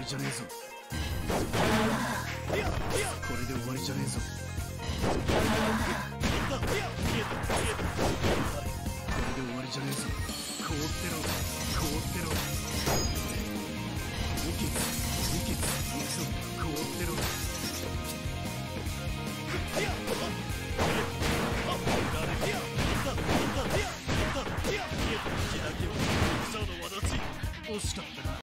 りじゃねえぞ。これで終わりじゃねえぞ。これで終わりじゃねえぞ。凍ってろ、凍ってろ。